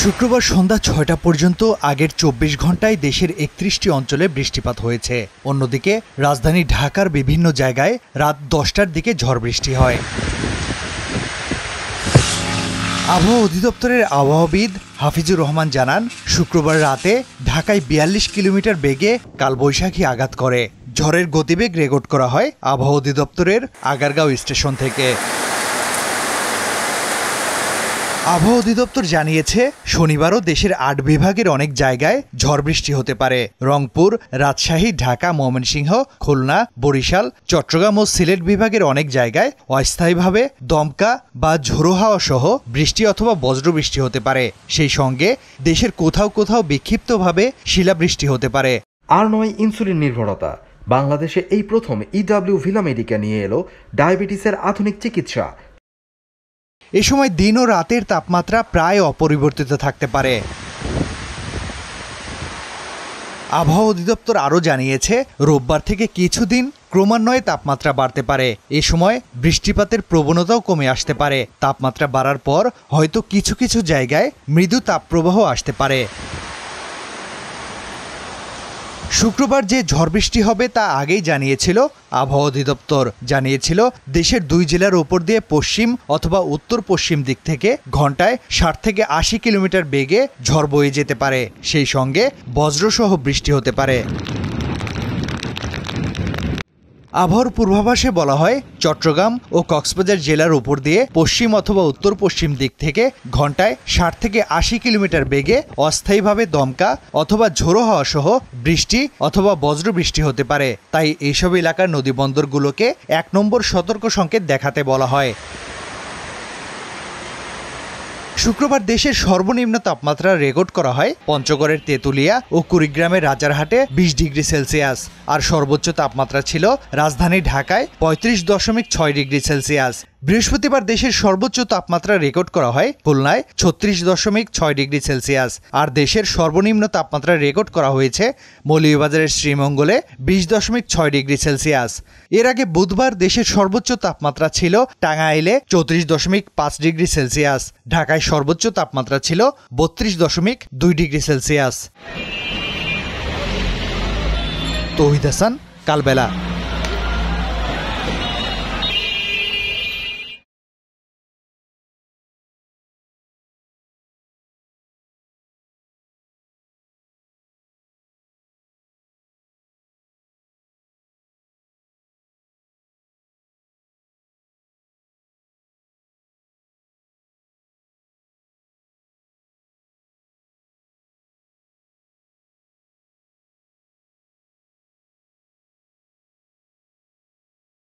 শুক্রবার সন্ধ্যা ৬টা পর্যন্ত আগের ২৪ ঘন্টায় দেশের ৩১টি অঞ্চলে বৃষ্টিপাত হয়েছে। অন্যদিকে রাজধানী ঢাকার বিভিন্ন জায়গায় রাত ১০টার দিকে ঝড় বৃষ্টি হয়। আবহাওয়া অধিদপ্তরের আবহাওয়াবিদ হাফিজুর রহমান জানান, শুক্রবার রাতে ঢাকায় ৪২ কিলোমিটার বেগে কালবৈশাখী আঘাত করে। ঝড়ের গতিবেগ রেকর্ড করা হয় আবহাওয়া অধিদপ্তরের আগারগাঁও স্টেশন থেকে। আবহাওয়া অধিদপ্তর জানিয়েছে, শনিবারও দেশের ৮ বিভাগের অনেক জায়গায় ঝড় বৃষ্টি হতে পারে। রংপুর, রাজশাহী, ঢাকা, ময়মনসিংহ, খুলনা, বরিশাল, চট্টগ্রাম ও সিলেট বিভাগের অনেক জায়গায় অস্থায়ীভাবে দমকা বা ঝোড়ো হাওয়া সহ বৃষ্টি অথবা বজ্রবৃষ্টি হতে পারে। সেই সঙ্গে দেশের কোথাও কোথাও বিক্ষিপ্তভাবে শিলাবৃষ্টি হতে পারে। আর নয় ইনসুলিন নির্ভরতা। বাংলাদেশে এই প্রথম ইডব্লিউ ভিলা মেডিকা নিয়ে এলো ডায়াবেটিসের আধুনিক চিকিৎসা। এ সময় দিন ও রাতের তাপমাত্রা প্রায় অপরিবর্তিত থাকতে পারে। আবহাওয়া অধিদপ্তর আরও জানিয়েছে, রোববার থেকে কিছুদিন ক্রমান্বয়ে তাপমাত্রা বাড়তে পারে। এ সময় বৃষ্টিপাতের প্রবণতাও কমে আসতে পারে। তাপমাত্রা বাড়ার পর হয়তো কিছু কিছু জায়গায় মৃদু তাপপ্রবাহ আসতে পারে। শুক্রবার যে ঝড় বৃষ্টি হবে তা আগেই জানিয়েছিল আবহাওয়া অধিদপ্তর। জানিয়েছিল, দেশের ২ জেলার ওপর দিয়ে পশ্চিম অথবা উত্তর পশ্চিম দিক থেকে ঘন্টায় ৬০ থেকে ৮০ কিলোমিটার বেগে ঝড় বয়ে যেতে পারে। সেই সঙ্গে বজ্রসহ বৃষ্টি হতে পারে। আবহাওয়ার পূর্বাভাসে বলা হয়, চট্টগ্রাম ও কক্সবাজার জেলার উপর দিয়ে পশ্চিম অথবা উত্তর পশ্চিম দিক থেকে ঘন্টায় ৬০ থেকে ৮০ কিলোমিটার বেগে অস্থায়ীভাবে দমকা অথবা ঝোড়ো হাওয়া সহ বৃষ্টি অথবা বজ্রবৃষ্টি হতে পারে। তাই এইসব এলাকার নদীবন্দরগুলোকে ১ নম্বর সতর্ক সংকেত দেখাতে বলা হয়। শুক্রবার দেশের সর্বনিম্ন তাপমাত্রা রেকর্ড করা হয় পঞ্চগড়ের তেঁতুলিয়া ও কুড়িগ্রামের রাজারহাটে ২০ ডিগ্রি সেলসিয়াস। আর সর্বোচ্চ তাপমাত্রা ছিল রাজধানী ঢাকায় ৩৫.৬ ডিগ্রি সেলসিয়াস। বৃহস্পতিবার দেশের সর্বোচ্চ তাপমাত্রা রেকর্ড করা হয় খুলনায় ৩৬.৬ ডিগ্রি সেলসিয়াস। আর দেশের সর্বনিম্ন তাপমাত্রা রেকর্ড করা হয়েছে মৌলভীবাজারের শ্রীমঙ্গলে ২০.৬ ডিগ্রি সেলসিয়াস। এর আগে বুধবার দেশের সর্বোচ্চ তাপমাত্রা ছিল টাঙ্গাইলে ৩৪.৫ ডিগ্রি সেলসিয়াস। ঢাকায় সর্বোচ্চ তাপমাত্রা ছিল ৩২.২ ডিগ্রি সেলসিয়াস। তৌহিদ হাসান, কালবেলা।